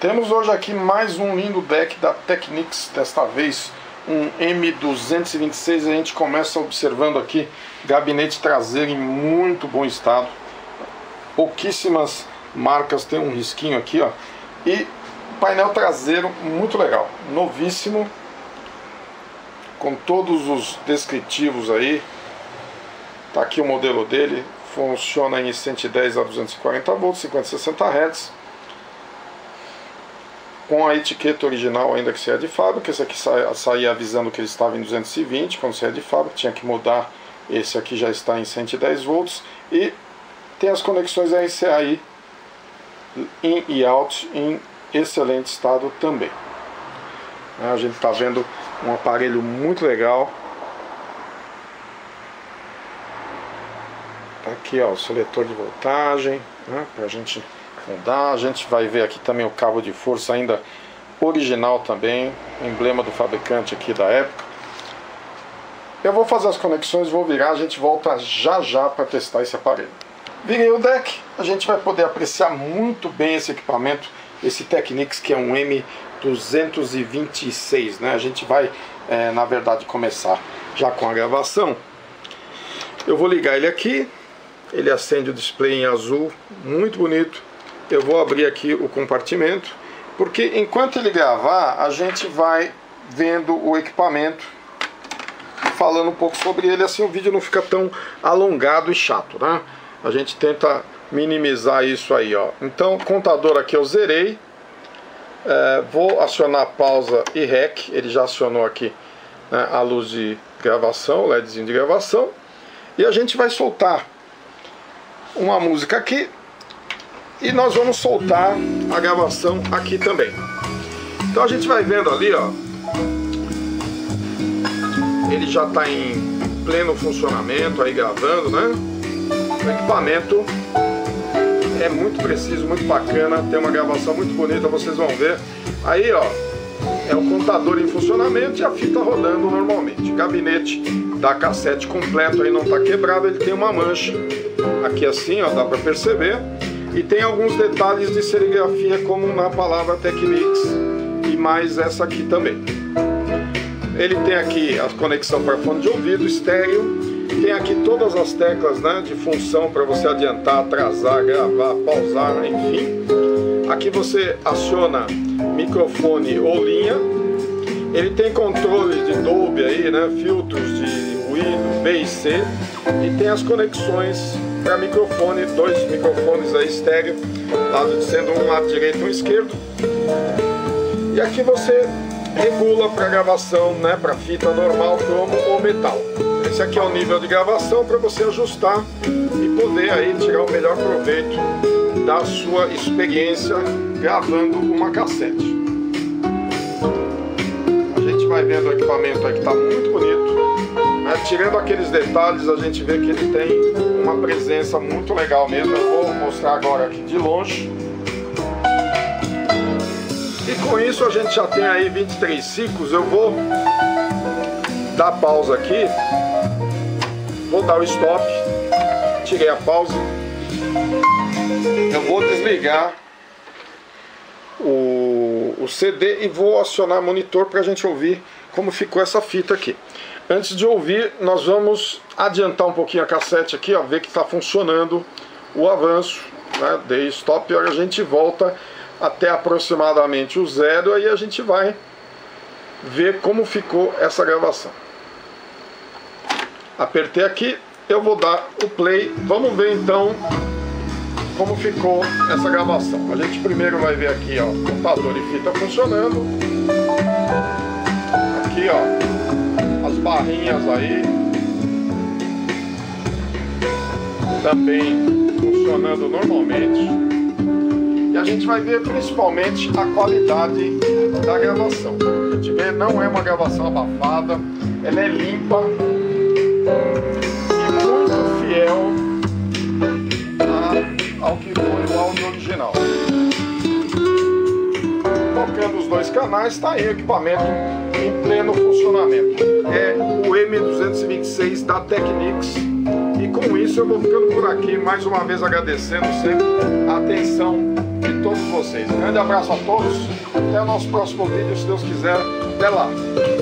Temos hoje aqui mais um lindo deck da Technics, desta vez um M226. A gente começa observando aqui gabinete traseiro em muito bom estado, pouquíssimas marcas, tem um risquinho aqui, ó, e painel traseiro muito legal, novíssimo, com todos os descritivos aí. Tá aqui o modelo dele, funciona em 110 a 240 volts, 50 a 60 Hz, com a etiqueta original ainda que saia de fábrica. Esse aqui saía avisando que ele estava em 220 quando saía de fábrica, tinha que mudar. Esse aqui já está em 110 volts e tem as conexões RCA aí, in e out, em excelente estado também. A gente está vendo um aparelho muito legal. Tá aqui, ó, o seletor de voltagem, né, para a gente mudar. A gente vai ver aqui também o cabo de força ainda original também, emblema do fabricante aqui da época. Eu vou fazer as conexões, vou virar, a gente volta já já para testar esse aparelho. Virei o deck, a gente vai poder apreciar muito bem esse equipamento, esse Technics, que é um M226, né? A gente vai, na verdade, começar já com a gravação. Eu vou ligar ele aqui, ele acende o display em azul, muito bonito. Eu vou abrir aqui o compartimento, porque enquanto ele gravar, a gente vai vendo o equipamento, falando um pouco sobre ele, assim o vídeo não fica tão alongado e chato, né? A gente tenta minimizar isso aí, ó. Então, contador aqui eu zerei. Vou acionar pausa e REC. Ele já acionou aqui, né, a luz de gravação, o LEDzinho de gravação. E a gente vai soltar uma música aqui. E nós vamos soltar a gravação aqui também. Então a gente vai vendo ali, ó. Ele já está em pleno funcionamento, aí gravando, né? O equipamento é muito preciso, muito bacana, tem uma gravação muito bonita, vocês vão ver. Aí, ó, é o contador em funcionamento e a fita rodando normalmente. O gabinete da cassete completo aí não está quebrado, ele tem uma mancha aqui assim, ó, dá para perceber. E tem alguns detalhes de serigrafia, como na palavra Technics e mais essa aqui também. Ele tem aqui a conexão para fone de ouvido, estéreo. Tem aqui todas as teclas, né, de função para você adiantar, atrasar, gravar, pausar, enfim. Aqui você aciona microfone ou linha. Ele tem controle de Dolby aí, né, filtros de ruído, B e C. E tem as conexões para microfone, dois microfones aí estéreo, sendo um lado direito e um esquerdo. E aqui você regula para gravação, né, para fita normal, cromo ou metal. Esse aqui é o nível de gravação para você ajustar e poder aí tirar o melhor proveito da sua experiência gravando uma cassete. A gente vai vendo o equipamento aí que está muito bonito, né? Tirando aqueles detalhes, a gente vê que ele tem uma presença muito legal mesmo. Eu vou mostrar agora aqui de longe. E com isso a gente já tem aí 23 ciclos. Eu vou dar pausa aqui. Vou dar o stop, tirei a pausa. Eu vou desligar o CD e vou acionar o monitor para a gente ouvir como ficou essa fita aqui. Antes de ouvir, nós vamos adiantar um pouquinho a cassete aqui, ó, ver que está funcionando o avanço, né? Dei stop e a gente volta até aproximadamente o 0, aí a gente vai ver como ficou essa gravação. Apertei aqui, eu vou dar o play. Vamos ver então como ficou essa gravação. A gente primeiro vai ver aqui, ó, contador e fita funcionando. Aqui, ó, as barrinhas aí também funcionando normalmente. E a gente vai ver principalmente a qualidade da gravação. A gente vê, não é uma gravação abafada, ela é limpa e muito fiel ao que foi o áudio original. Tocando os dois canais, está aí o equipamento em pleno funcionamento. É o M226 da Technics. E com isso eu vou ficando por aqui, mais uma vez agradecendo sempre a atenção de todos vocês. Grande abraço a todos, até o nosso próximo vídeo, se Deus quiser. Até lá!